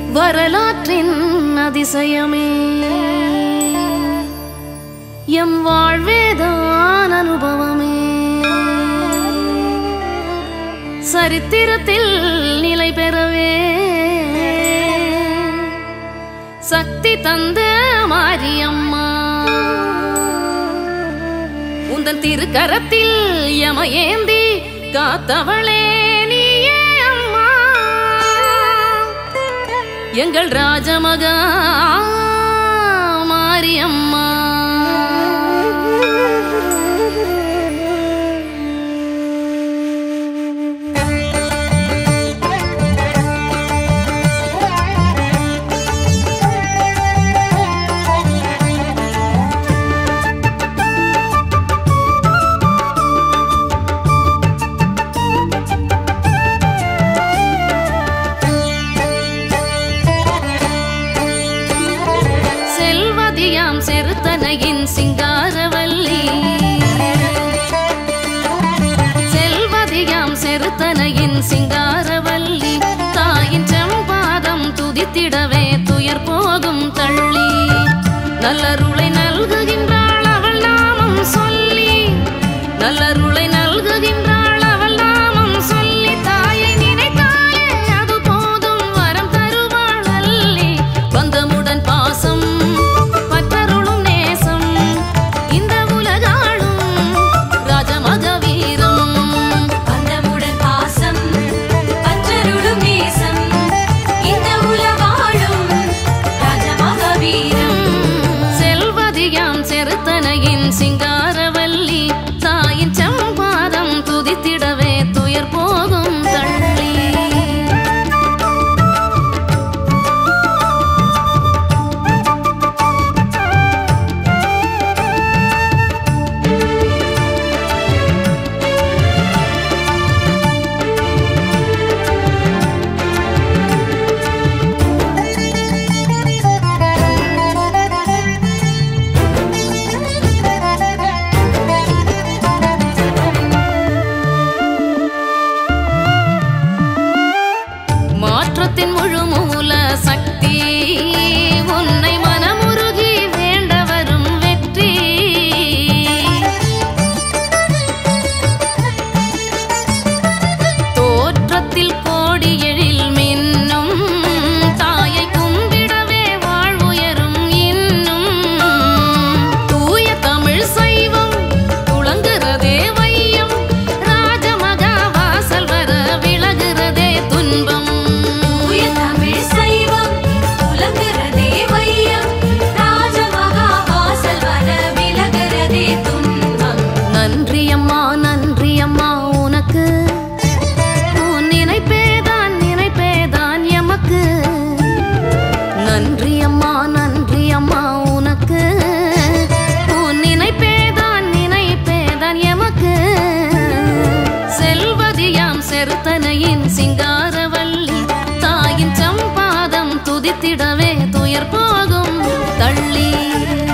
வரலாற்றின் அதிசயமே எம் வாழ்வேதான் அனுபவமே சரித்திரத்தில் நிலை பெறவே சக்தி தந்த மாரியம்மா உந்தன் திருக்கரத்தில் யமயேந்தி காத்தவளே நீயே அம்மா எங்கள் ராஜமகா மாரியம்மா செருத்தனையின் சிங்காரவல்லி செல்வதியாம் செருத்தனையின் சிங்காரவல்லி தாயின் செம்பாதம் துதித்திடவே துயர் போகும் தள்ளி நல்லருளை நல்குகின்றாள் அவள் நாமம் சொல்லி நல்லருளை நல்குகின்றாள் அவள் நாமம் சொல்லி தாயை நினைத்தாலே அது போதும் வரம் தருவாள் அல்லி பந்தமுடன் பாசம் சிங்காரவல்லி தாயின் செம்பாதம் துதித்திடவே துயர் போகும் தள்ளி மாற்றத்தின் முழு மூல சக்தி உன்னை மனமுருகி வேண்ட வரும் வெற்றி தோற்றத்தில் கோடி எழில் மின்னும் தாயை கும்பிடவே வாழ்வுயரும் இன்னும் தூய தமிழ் சைவம் துளங்குறதே வையம் ராஜமகா வாசல் வர விலகுறதே துன்பம் நன்றியம்மா நன்றியம்மா உனக்கு உன் நினைப்பேதான் நினைப்பேதான் எமக்கு நன்றியம்மா நன்றியம்மா உனக்கு உன் நினைப்பேதான் நினைப்பேதான் எமக்கு செல்வதியாம் செருத்தனையின் சிங்காரவல்லி தாயின் சம்பாதம் துதித்திடவே துயர் போகும் தள்ளி